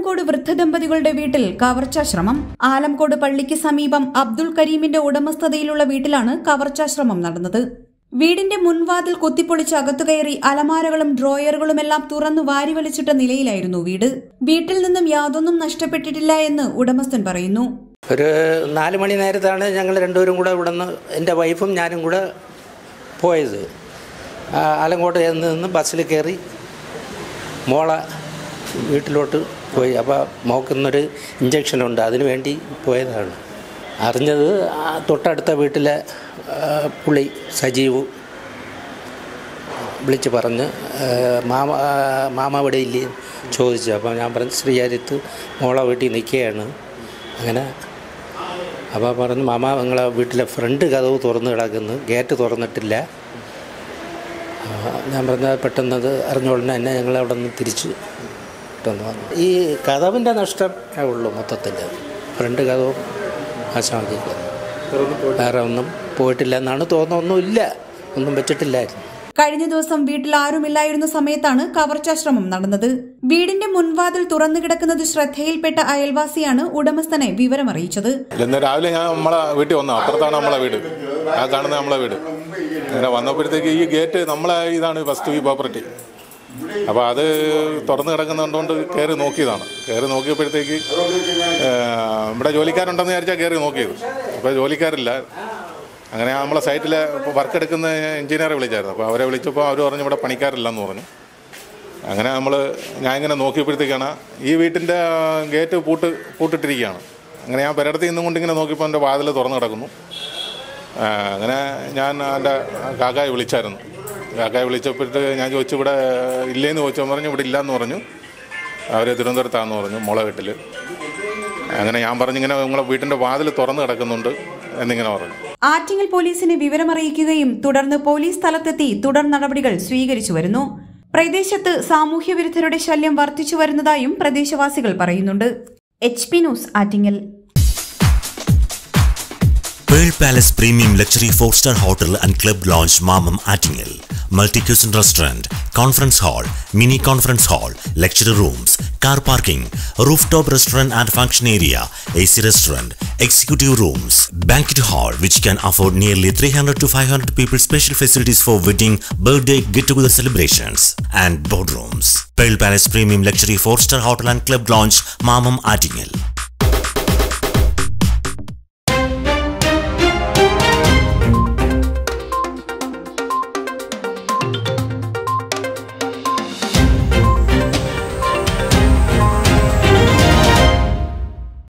ആലംകോട് വൃദ്ധദമ്പതികളുടെ വീട്ടിൽ കവർച്ചാശ്രമം. ആലംകോട് പള്ളിക്ക് സമീപം അബ്ദുൾ കരീമിന്റെ ഉടമസ്ഥതയിലുള്ള വീട്ടിലാണ് കവർച്ചാശ്രമം നടന്നത്. വീടിന്റെ മുൻവാതിൽ കുത്തിപ്പൊളിച്ച് അകത്തുകയറി അലമാരകളും ഡ്രോയറുകളുമെല്ലാം തുറന്നു വാരിവലിച്ചിട്ട നിലയിലായിരുന്നു വീട്. വീട്ടിൽ നിന്നും യാതൊന്നും നഷ്ടപ്പെട്ടിട്ടില്ല എന്ന് ഉടമസ്ഥൻ പറയുന്നു. ഒരു 4 മണി നേരത്താണ് ഞങ്ങൾ രണ്ടുപേരും കൂടെ ഇവിടെ നിന്ന് എൻ്റെ വൈഫും ഞാനും കൂടെ പോയത്. ആലങ്കോട്ട് നിന്ന് ബസ്സിൽ കയറി മോളെ വീട്ടിലോട്ട് പോയി. അപ്പോൾ മോക്കുന്നൊരു ഇഞ്ചക്ഷനുണ്ട്, അതിന് വേണ്ടി പോയതാണ്. അറിഞ്ഞത് തൊട്ടടുത്ത വീട്ടിലെ പുള്ളി സജീവ് വിളിച്ച് പറഞ്ഞ് മാമ ഇവിടെ ഇല്ലേ ചോദിച്ചു. അപ്പോൾ ഞാൻ പറഞ്ഞു ശ്രീചാര്യത്ത് മോളെ വീട്ടിൽ നിൽക്കുകയാണ്. അങ്ങനെ അപ്പോൾ പറഞ്ഞു മാമ നിങ്ങളെ വീട്ടിലെ ഫ്രണ്ട് കതവ് തുറന്ന് കിടക്കുന്നു, ഗേറ്റ് തുറന്നിട്ടില്ല. ഞാൻ പറഞ്ഞാൽ പെട്ടെന്നത് അറിഞ്ഞോളണം എന്നെ ഞങ്ങളവിടെ നിന്ന് തിരിച്ച് പെട്ടെന്ന് വന്നു. ഈ കതവിൻ്റെ നഷ്ടമേ ഉള്ളൂ മൊത്തത്തിൽ. ഫ്രണ്ട് കതവും നാശമാക്കിയില്ല, വേറെ ഒന്നും പോയിട്ടില്ല എന്നാണ് തോന്നുന്നത്. ഒന്നുമില്ല, ഒന്നും വെച്ചിട്ടില്ലായിരുന്നു. കഴിഞ്ഞ ദിവസം വീട്ടിൽ ആരുമില്ലായിരുന്ന സമയത്താണ് കവർച്ചാശ്രമം നടന്നത്. വീടിന്റെ മുൻവാതിൽ തുറന്നു കിടക്കുന്നത് ശ്രദ്ധയിൽപ്പെട്ട അയൽവാസിയാണ് ഉടമസ്ഥനെ വിവരമറിയിച്ചത്. ഇന്ന് രാവിലെ ഞാൻ നമ്മളെ വീട്ടിൽ വന്നു. അപ്പുറത്താണ് നമ്മളെ വീട്, ആ കാണുന്ന നമ്മളെ വീട്. അങ്ങനെ വന്നപ്പോഴത്തേക്ക് ഈ ഗേറ്റ് നമ്മളെ ഇതാണ് ഫസ്റ്റ് ഈ പ്രോപ്പർട്ടി. അപ്പോൾ അത് തുറന്നു കിടക്കുന്നുകൊണ്ട് കയറി നോക്കിയതാണ്. കയറി നോക്കിയപ്പോഴത്തേക്ക് ഇവിടെ ജോലിക്കാരുണ്ടെന്ന് വിചാരിച്ചാൽ കയറി നോക്കിയത്. അപ്പോൾ ജോലിക്കാരില്ല. അങ്ങനെ നമ്മളെ സൈറ്റിലെ വർക്ക് എടുക്കുന്ന എഞ്ചിനീയറെ വിളിച്ചായിരുന്നു. അപ്പോൾ അവരെ വിളിച്ചപ്പോൾ അവർ പറഞ്ഞു ഇവിടെ പണിക്കാരില്ലെന്ന് പറഞ്ഞു. അങ്ങനെ ഞാൻ ഇങ്ങനെ നോക്കിയപ്പോഴത്തേക്കാണ് ഈ വീട്ടിൻ്റെ ഗേറ്റ് പൂട്ടിട്ടിരിക്കുകയാണ്. അങ്ങനെ ഞാൻ പെരടത്തിൽ നിന്നും കൊണ്ട് ഇങ്ങനെ നോക്കിയപ്പോൾ എൻ്റെ വാതിൽ തുറന്നു കിടക്കുന്നു. അങ്ങനെ ഞാൻ എൻ്റെ കാക്കായെ വിളിച്ചായിരുന്നു. കാക്കായെ വിളിച്ചപ്പോഴത്തെ ഞാൻ ചോദിച്ചു ഇവിടെ ഇല്ലേന്ന് ചോദിച്ചാൽ പറഞ്ഞു ഇവിടെ ഇല്ലയെന്ന് പറഞ്ഞു. അവർ തിരുവനന്തപുരത്താണെന്ന് പറഞ്ഞു, മോളെ വീട്ടിൽ. അങ്ങനെ ഞാൻ പറഞ്ഞു ഇങ്ങനെ നിങ്ങളെ വീട്ടിൻ്റെ വാതിൽ തുറന്നു കിടക്കുന്നുണ്ട് എന്നിങ്ങനെ പറഞ്ഞു. ആറ്റിങ്ങൽ പോലീസിനെ വിവരമറിയിക്കുകയും തുടർന്ന് പോലീസ് സ്ഥലത്തെത്തി തുടർ നടപടികൾ സ്വീകരിച്ചു വരുന്നു. പ്രദേശത്ത് സാമൂഹ്യ വിരുദ്ധരുടെ ശല്യം വർദ്ധിച്ചു വരുന്നതായും പ്രദേശവാസികൾ പറയുന്നുണ്ട്. HP news Attingal. Pearl Palace Premium Luxury 4-star Hotel and Club Lounge Mamam Attingel. Multi-cuisine restaurant, conference hall, mini conference hall, lecture rooms, car parking, rooftop restaurant and function area, AC restaurant, executive rooms, banquet hall which can afford nearly 300 to 500 people, special facilities for wedding, birthday, get-together celebrations and boardrooms. Pearl Palace Premium Luxury 4-star Hotel and Club Lounge Mamam Attingel.